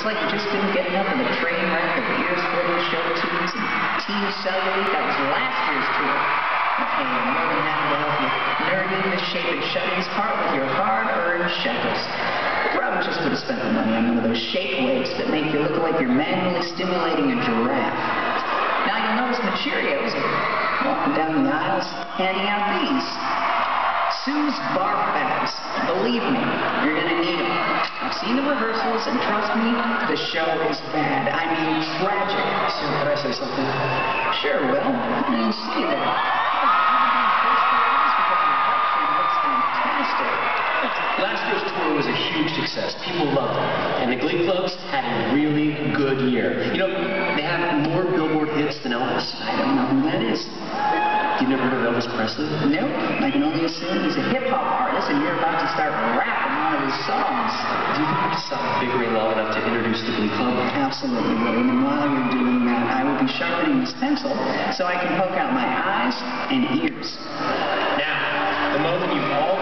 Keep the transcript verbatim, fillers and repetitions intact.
like you just couldn't get enough of the train wreck of ears splitting show tunes and teen cellulite. That was last year's tour. But hey, I'm more than happy to help you nerd in the shape and shut-ins part with your hard-earned shekels. Probably just would have spent the money on one of those shake weights that make you look like you're manually stimulating a giraffe. Now you'll notice my Cheerios are walking down the aisles handing out these. Sue's barf bags. Believe me, you're going to need them. I've seen the rehearsals, and trust me, the show is bad. I mean, tragic. Sue, can I say something? Sure, Will. I didn't see that. Last year's tour was a huge success. People loved it. And the Glee Clubs had a really good year. You know, they have more Billboard hits than Elvis. I don't know who that is. You've never heard of Elvis Presley? Nope. I can only assume he's a hip-hop artist and you're about to start rapping one of his songs. Do you think you could stop bickering long enough to introduce the Glee Club? Absolutely, William. And while you're doing that, I will be sharpening this pencil so I can poke out my eyes and ears. Now, the moment you've all